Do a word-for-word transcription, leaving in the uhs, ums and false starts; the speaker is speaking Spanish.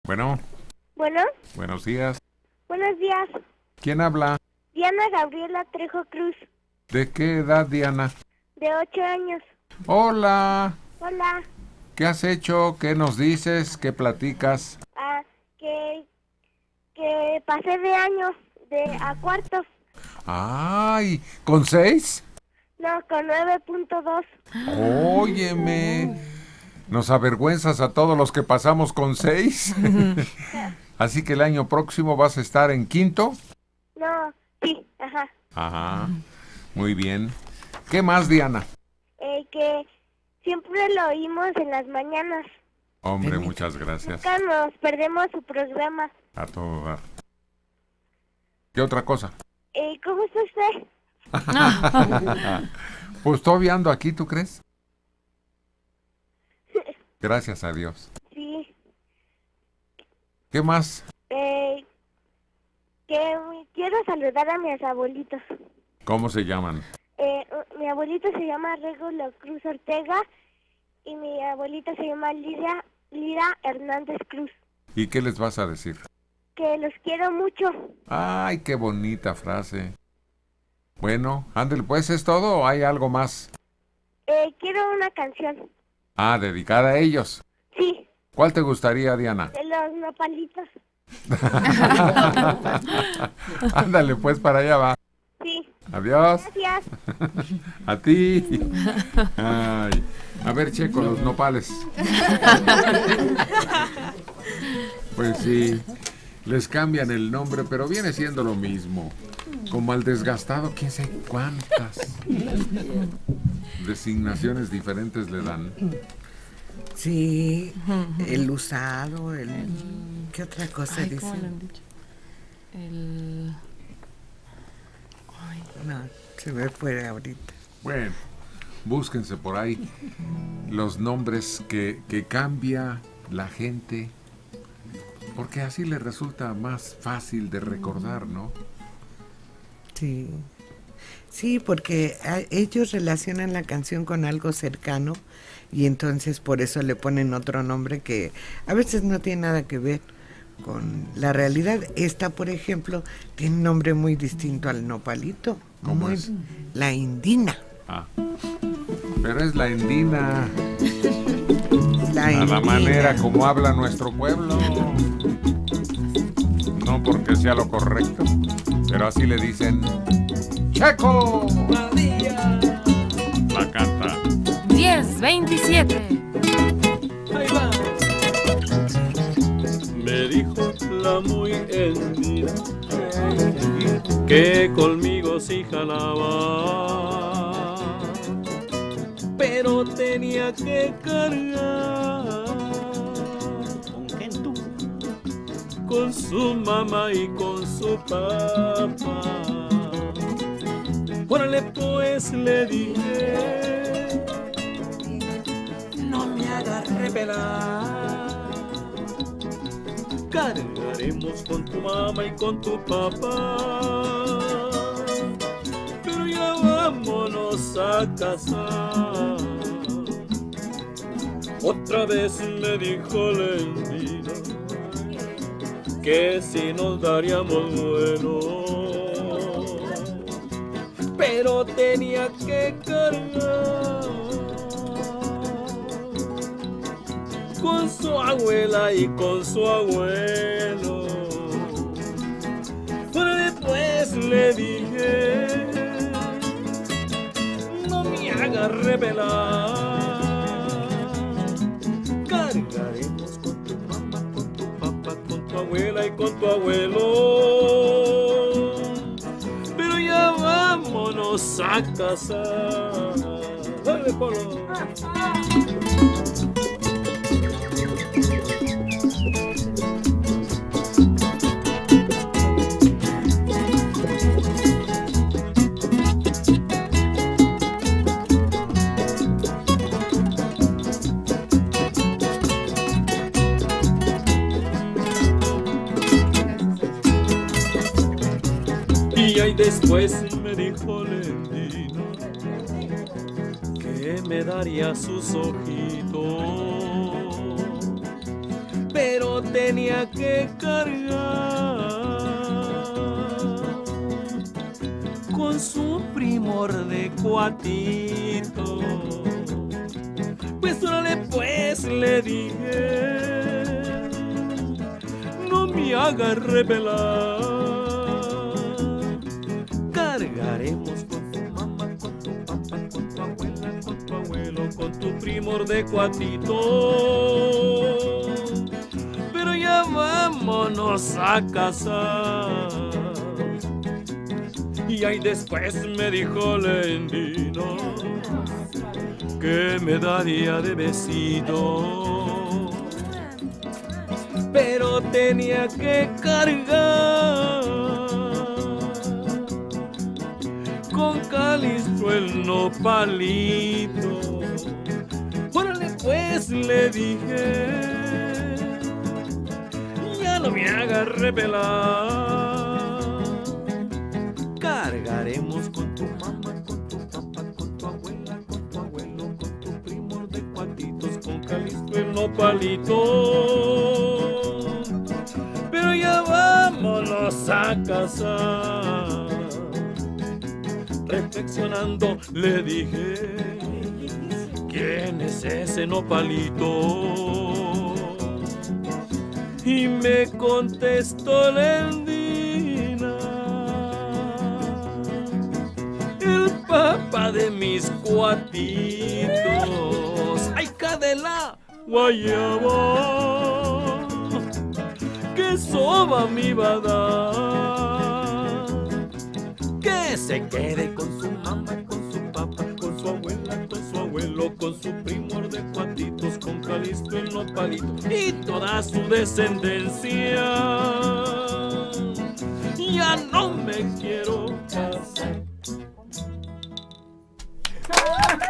Bueno, Bueno, buenos días. buenos días. ¿Quién habla? Diana Gabriela Trejo Cruz, ¿De qué edad, Diana? de ocho años. Hola. Hola. ¿Qué has hecho? ¿Qué nos dices? ¿Qué platicas? Ah, que, que pasé de año, de a cuarto. ¡Ay! ¿Con seis? No, con nueve punto dos. Óyeme. Nos avergüenzas a todos los que pasamos con seis. Así que el año próximo vas a estar en quinto. No, sí, ajá. Ajá. Muy bien. ¿Qué más, Diana? Eh, que siempre lo oímos en las mañanas. Hombre, muchas gracias. Nunca nos perdemos su programa. A todo dar. ¿Qué otra cosa? Eh, ¿Cómo está usted? Pues todavía ando aquí, ¿tú crees? Gracias a Dios. Sí. ¿Qué más? Eh, que quiero saludar a mis abuelitos. ¿Cómo se llaman? Eh, mi abuelito se llama Regulo Cruz Ortega y mi abuelita se llama Lidia, Lira Hernández Cruz. ¿Y qué les vas a decir? Que los quiero mucho. Ay, qué bonita frase. Bueno, ándale, pues, ¿es todo o hay algo más? Eh, quiero una canción. Ah, dedicada a ellos. Sí, ¿Cuál te gustaría, Diana? de los nopalitos. Ándale, pues, para allá va. Sí. Adiós. Gracias. A ti. Ay. A ver, Checo, los nopales. Pues sí, les cambian el nombre, pero viene siendo lo mismo. Como al desgastado, quién sabe cuántas designaciones diferentes le dan. Sí, el usado, el... ¿Qué otra cosa Ay, ¿cómo le dicen? han dicho? El... Ay, No, se me fue ahorita. Bueno, búsquense por ahí los nombres que, que cambia la gente, porque así les resulta más fácil de recordar, ¿no? Sí, sí, porque a- ellos relacionan la canción con algo cercano y entonces por eso le ponen otro nombre que a veces no tiene nada que ver con la realidad. Esta, por ejemplo, tiene un nombre muy distinto al nopalito. ¿Cómo muy- es? La indina. Ah, pero es la endina, La a la indina. manera como habla nuestro pueblo. No porque sea lo correcto, pero así le dicen. ¡Checo! La canta. diez veintisiete. Ahí va. Me dijo la muy endina que conmigo sí jalaba, pero tenía que cargar ¿con quién tú? Con su mamá y con su papá. Órale pues, le dije, no me hagas revelar. Cargaremos con tu mamá y con tu papá, pero ya vámonos a casar. Otra vez me dijo Lendina que si nos daríamos bueno, pero tenía que cargar con su abuela y con su abuelo. Pero después le dije, no me hagas revelar. Cargaremos con tu mamá, con tu papá, con tu abuela y con tu abuelo, pero ya vámonos a casar. Dale, Polo. Y ahí después me dijo Lendina que me daría sus ojitos, pero tenía que cargar con su primor de cuatito. Pues órale pues, le dije, no me hagas revelar. Cargaremos con tu mamá, con tu papá, con tu abuela, con tu abuelo, con tu primor de cuatito. Pero ya vámonos a casar. Y ahí después me dijo Lendino que me daría de besito, pero tenía que cargar con Calixto el nopalito. Órale pues, le dije, ya no me hagas revelar. Cargaremos con tu mamá, con tu papá, con tu abuela, con tu abuelo, con tu primo de cuatitos, con Calixto el nopalito. Pero ya vámonos a casar. Reflexionando le dije, ¿quién es ese nopalito? Y me contestó Lendina, el papá de mis cuatitos. ¡Ay, cadela guayaba! ¡Qué soba me va a dar! Que se quede con su mamá, con su papá, con su abuela, con su abuelo, con su primor de cuatitos, con Calixto el nopalito y toda su descendencia. Ya no me quiero casar.